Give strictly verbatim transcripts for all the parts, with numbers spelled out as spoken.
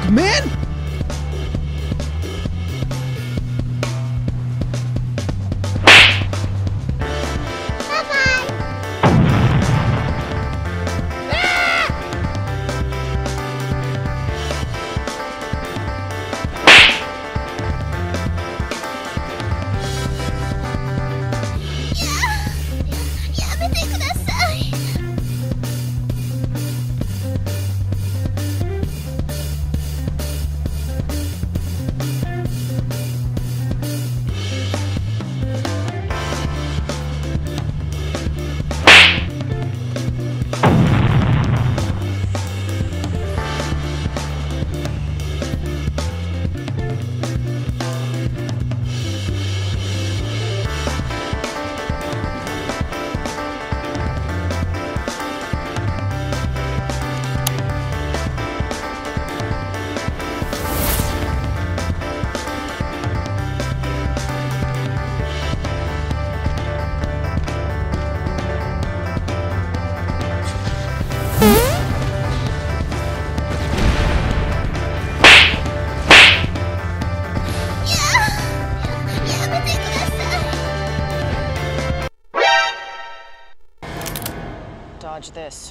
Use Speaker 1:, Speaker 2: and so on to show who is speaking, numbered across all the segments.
Speaker 1: man!
Speaker 2: Dodge this.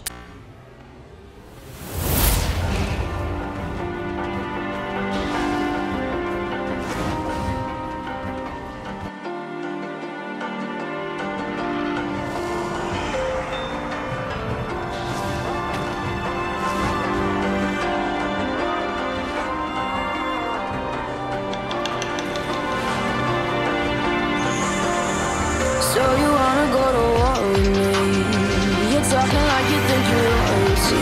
Speaker 3: So you wanna go to war with me? You're talking like you think you're royalty.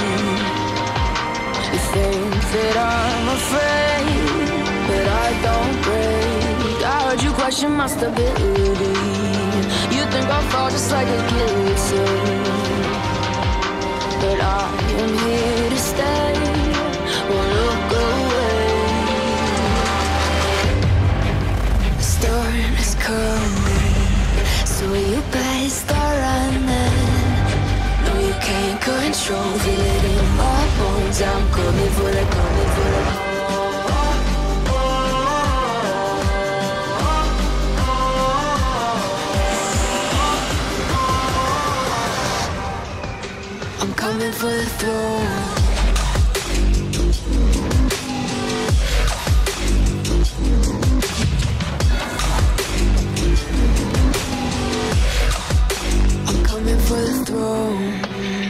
Speaker 3: You think that I'm afraid, but I don't break. I heard you question my stability. You think I'll fall just like a guillotine, but I am here to stay. Won't look away. The storm is coming, so you better start running. No, you can't control, feel it in my bones. I'm coming for the, coming for the. I'm coming for the throne. For the throne.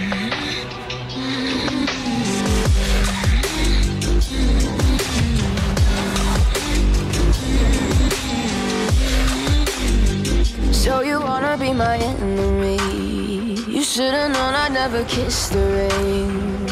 Speaker 3: So you wanna be my enemy? You should've known I'd never kiss the rain.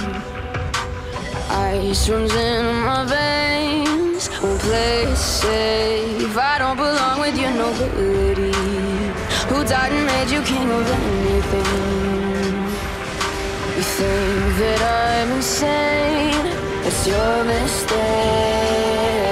Speaker 3: Ice runs in my veins, won't play it safe. I don't belong with your nobility. Who died and made you king of anything? You think that I'm insane? It's your mistake.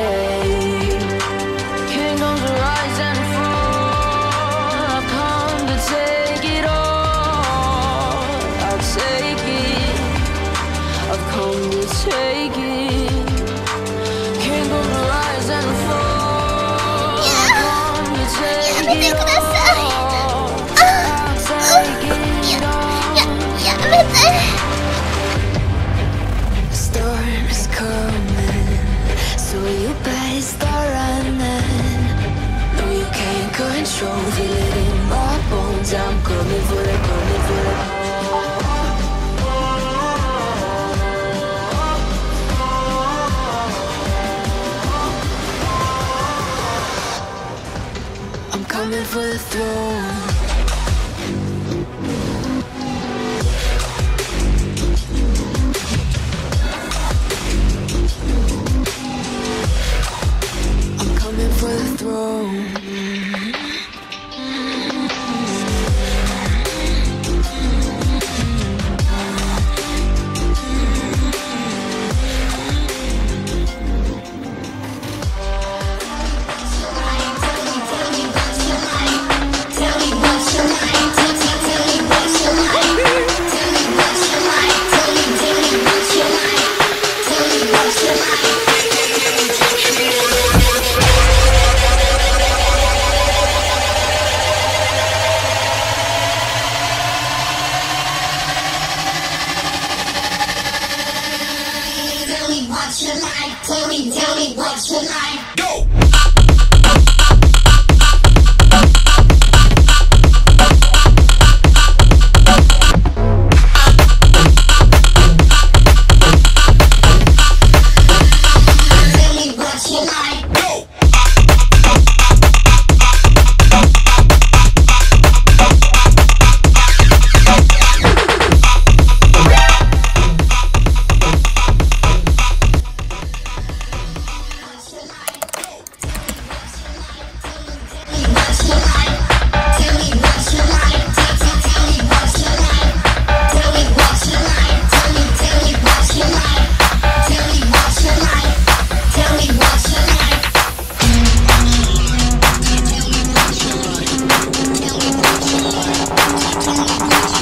Speaker 3: Kingdoms rise and fall. I've come to take it all. I'll take it. I've come to take it. Kingdoms rise and fall. I've come to take it all. The storm is coming, so you better start running. No, you can't control, feel it in my bones. I'm coming for the, coming for the. I'm coming for the throne. For the throne. Tell me
Speaker 1: you like. Tell me, tell me what you like. Go!
Speaker 3: Tell me what you like.